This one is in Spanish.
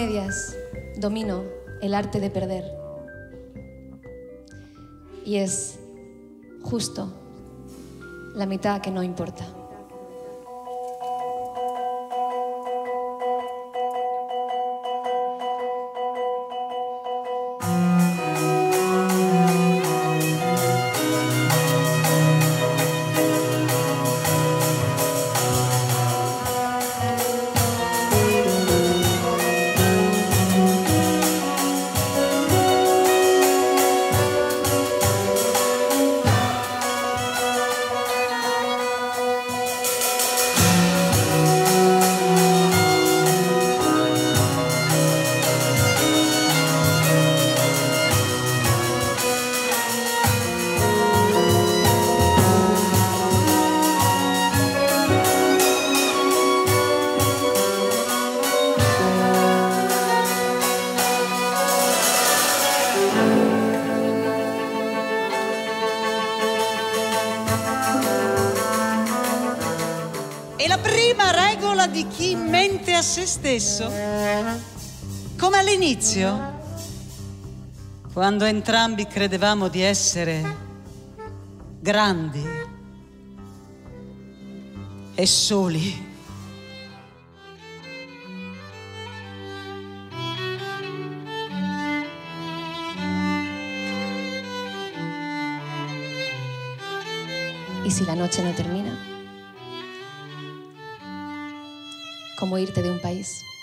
medias domino el arte de perder. Y es justo la mitad que no importa. È la prima regola di chi mente a se stesso, come all'inizio, quando entrambi credevamo di essere grandi e soli. Y si la noche no termina, ¿cómo irte de un país?